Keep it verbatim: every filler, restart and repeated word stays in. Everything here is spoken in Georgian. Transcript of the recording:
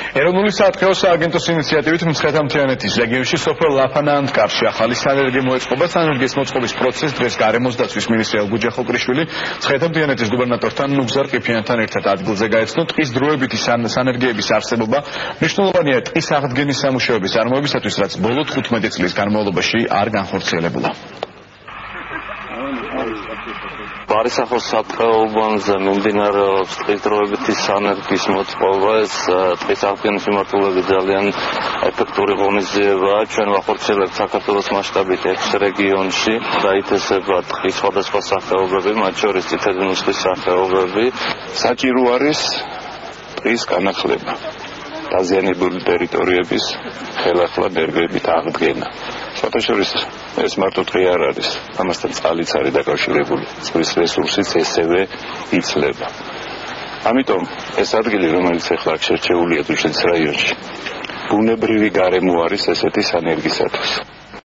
ეროვნული საათქეო სააგენტოს ინიციატივით მცხეთა-მთიანეთის რეგიონში სოფელ ლაფანაანთკარში ახალი სანერგე მოეწყობა. სანერგეს მოწყობის პროცესს დღეს გარემოს დაცვის მინისტრი ალგუ ჯახოკრიშვილი მცხეთა-მთიანეთის გუბერნატორთან ნუგზარ ყიფიანთან ერთად ადგილზე გაეცნო. ტყის დროებითი სანერგეების არსებობა მნიშვნელოვანია ტყის აღდგენის სამუშაოების წარმოებისათვის, რაც ბოლო თხუთმეტი წლის განმავლობაში არ განხორციელებულა. ბარისახოს საათქეობანზე მიმდინარეობს ტყის დროებითი სანერგის მოწყობა. ეს ტყის აღდგენის მიმართულებით ძალიან ეფექტური ღონისძიებაა. ჩვენ ვახორციელებთ საქართველოს მასშტაბით ექვს რეგიონში. დაითესება ტყის სხვადასხვა სახეობები, მათ შორის წითელი მუსხის სახეობები. საჭირო არის ტყის განახლება, დაზიანებული ტერიტორიების ხელახლა ნერგებით აღდგენა. შეთანხმების ეს მარტო ტყე არ არის, ამასთან წყალიც არის დაკავშირებული, წყლის რესურსიც ესევე იცლება. ამიტომ ეს ადგილი, რომელიც ახლა აქ შერჩეულია დუშეთის რაიონში, ბუნებრივი გარემო არის ესეთი სანერგისათვის.